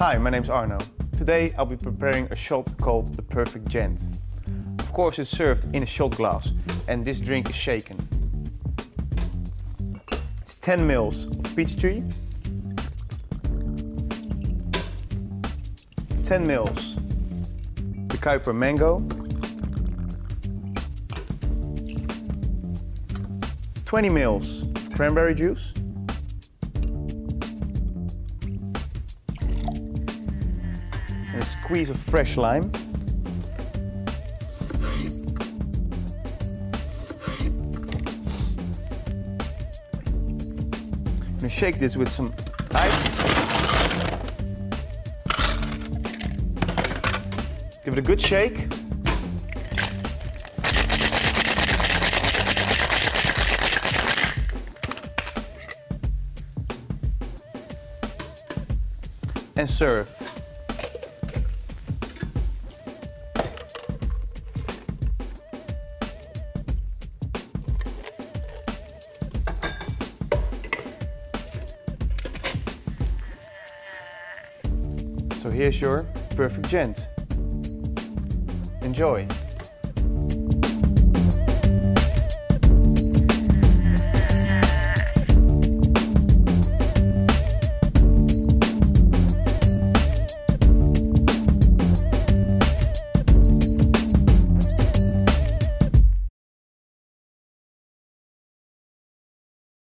Hi, my name's Arno. Today I'll be preparing a shot called the Perfect Gent. Of course it's served in a shot glass and this drink is shaken. It's 10 mils of peach tree, 10 mils the Kuyper mango, 20 mils of cranberry juice, and a squeeze of fresh lime. I'm going to shake this with some ice. Give it a good shake. And serve. So here's your Perfect Gent. Enjoy!